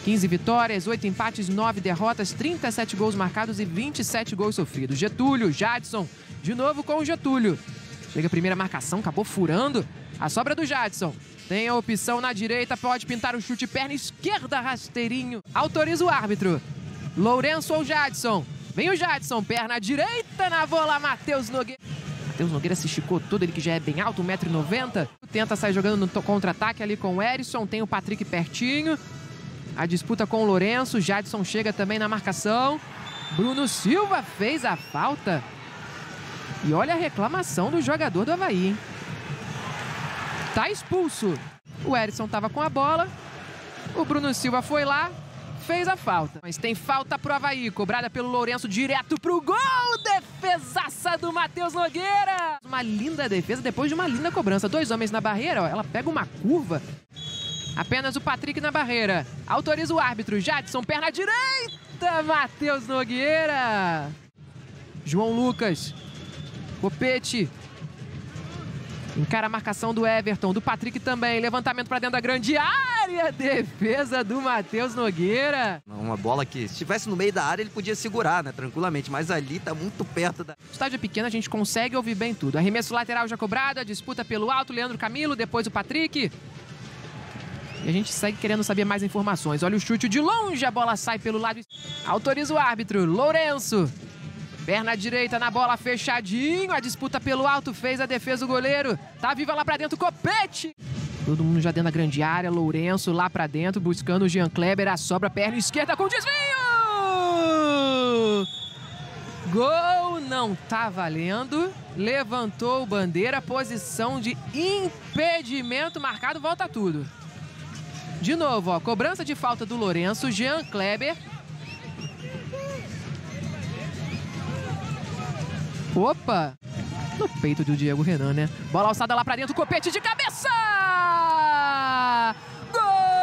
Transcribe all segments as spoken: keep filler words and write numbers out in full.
quinze vitórias, oito empates, nove derrotas, trinta e sete gols marcados e vinte e sete gols sofridos. Getúlio, Jadson, de novo com o Getúlio. Chega a primeira marcação, acabou furando. A sobra do Jadson. Tem a opção na direita, pode pintar o chute, perna esquerda, rasteirinho. Autoriza o árbitro. Lourenço ou Jadson? Vem o Jadson, perna direita na bola, Matheus Nogueira. Matheus Nogueira se esticou todo, ele que já é bem alto, um metro e noventa. Tenta sair jogando no contra-ataque ali com o Erisson, tem o Patrick pertinho. A disputa com o Lourenço, Jadson chega também na marcação. Bruno Silva fez a falta. E olha a reclamação do jogador do Avaí, hein? Tá expulso. O Erisson tava com a bola. O Bruno Silva foi lá, fez a falta. Mas tem falta pro Avaí, cobrada pelo Lourenço direto pro gol. Defesaça do Matheus Nogueira. Uma linda defesa depois de uma linda cobrança. Dois homens na barreira, ó. Ela pega uma curva. Apenas o Patrick na barreira. Autoriza o árbitro. Jadson, perna direita. Matheus Nogueira. João Lucas. Copete. Encara a marcação do Everton, do Patrick também. Levantamento para dentro da grande área. Defesa do Matheus Nogueira. Uma bola que, se estivesse no meio da área, ele podia segurar, né, tranquilamente. Mas ali tá muito perto da... O estádio é pequeno, a gente consegue ouvir bem tudo. Arremesso lateral já cobrado, a disputa pelo alto. Leandro Camilo, depois o Patrick. E a gente segue querendo saber mais informações. Olha o chute de longe, a bola sai pelo lado. Autoriza o árbitro, Lourenço. Perna direita na bola, fechadinho. A disputa pelo alto, fez a defesa o goleiro. Tá viva lá pra dentro, Copete. Todo mundo já dentro da grande área. Lourenço lá pra dentro, buscando o Jean Kleber. A sobra, perna esquerda com desvio. Gol não tá valendo. Levantou bandeira, posição de impedimento marcado, volta tudo. De novo, ó, cobrança de falta do Lourenço, Jean Kleber. Opa! No peito do Diego Renan, né? Bola alçada lá pra dentro, Copete de cabeça! Gol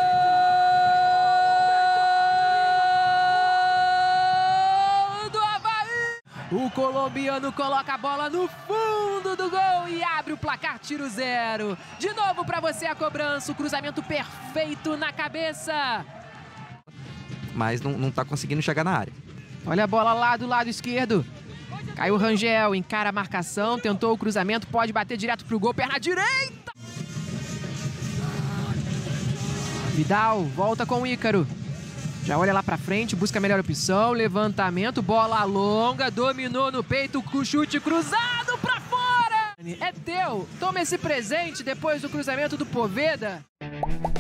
do Avaí! O colombiano coloca a bola no fundo do gol e abre o placar, tiro zero. De novo pra você a cobrança, o cruzamento perfeito na cabeça. Mas não, não tá conseguindo chegar na área. Olha a bola lá do lado esquerdo. Caiu o Rangel, encara a marcação, tentou o cruzamento, pode bater direto pro gol, perna direita! Vidal, volta com o Ícaro. Já olha lá pra frente, busca a melhor opção, levantamento, bola longa, dominou no peito, chute cruzado pra fora! É teu, toma esse presente depois do cruzamento do Poveda.